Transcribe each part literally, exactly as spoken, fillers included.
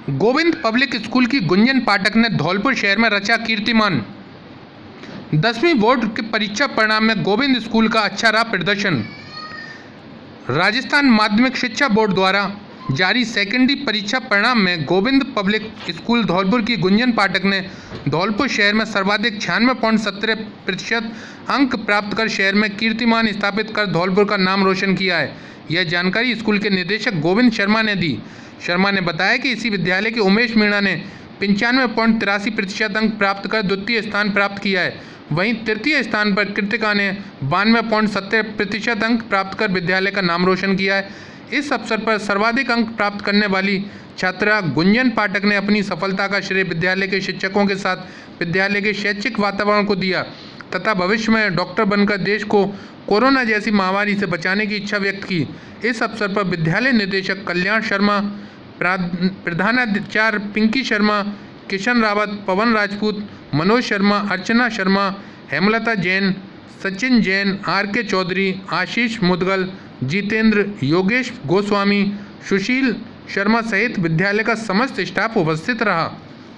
Govind public school की गुंजन पाठक ने धौलपुर शहर में रचा कीर्तिमान। दसवीं बोर्ड के परीक्षा परिणाम में गोविंद स्कूल का अच्छा रहा प्रदर्शन। राजस्थान माध्यमिक शिक्षा बोर्ड द्वारा जारी सेकेंडरी परीक्षा परिणाम में गोविंद पब्लिक स्कूल धौलपुर की गुंजन पाठक ने धौलपुर शहर में सर्वाधिक छियानवे पॉइंट सत्रह प्रतिशत अंक प्राप्त कर शहर में कीर्तिमान स्थापित कर धौलपुर का नाम रोशन किया है। यह जानकारी स्कूल के निदेशक गोविंद शर्मा ने दी। शर्मा ने बताया कि इसी विद्यालय के उमेश मीणा ने पंचानवे पॉइंट तिरासी प्रतिशत अंक प्राप्त कर द्वितीय स्थान प्राप्त किया है। वहीं तृतीय स्थान पर कृतिका ने बानवे पॉइंट सत्तर प्रतिशत अंक प्राप्त कर विद्यालय का नाम रोशन किया है। इस अवसर पर सर्वाधिक अंक प्राप्त करने वाली छात्रा गुंजन पाठक ने अपनी सफलता का श्रेय विद्यालय के शिक्षकों के साथ विद्यालय के शैक्षिक वातावरण को दिया तथा भविष्य में डॉक्टर बनकर देश को कोरोना जैसी महामारी से बचाने की इच्छा व्यक्त की। इस अवसर पर विद्यालय निदेशक कल्याण शर्मा, प्रधानाचार्य पिंकी शर्मा, किशन रावत, पवन राजपूत, मनोज शर्मा, अर्चना शर्मा, हेमलता जैन, सचिन जैन, आर के चौधरी, आशीष मुदगल, जितेंद्र, योगेश गोस्वामी, सुशील शर्मा सहित विद्यालय का समस्त स्टाफ उपस्थित रहा।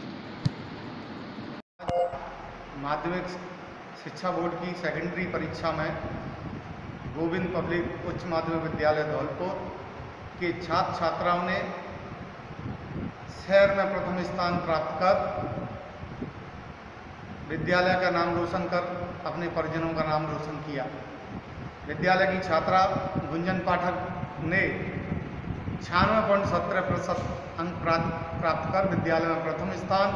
माध्यमिक शिक्षा बोर्ड की सेकेंडरी परीक्षा में गोविंद पब्लिक उच्च माध्यमिक विद्यालय धौलपुर के छात्र छात्राओं ने शहर में प्रथम स्थान प्राप्त कर विद्यालय का नाम रोशन कर अपने परिजनों का नाम रोशन किया। विद्यालय की छात्रा गुंजन पाठक ने छियानवे पॉइंट सत्रह प्रतिशत अंक प्राप्त कर विद्यालय में प्रथम स्थान,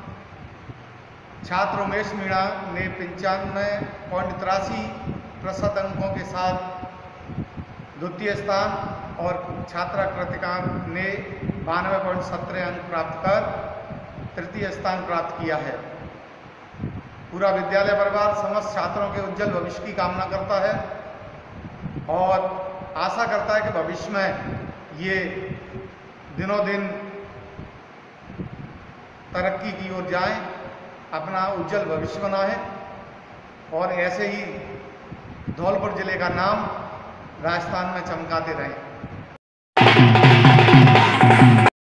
छात्र उमेश मीणा ने पंचानवे पॉइंट तिरासी प्रतिशत अंकों के साथ द्वितीय स्थान और छात्रा कृतिका ने बानवे पॉइंट सत्रह अंक प्राप्त कर तृतीय स्थान प्राप्त किया है। पूरा विद्यालय परिवार समस्त छात्रों के उज्जवल भविष्य की कामना करता है और आशा करता है कि भविष्य में ये दिनों दिन तरक्की की ओर जाएं, अपना उज्जवल भविष्य बनाएं और ऐसे ही धौलपुर जिले का नाम राजस्थान में चमकाते रहें।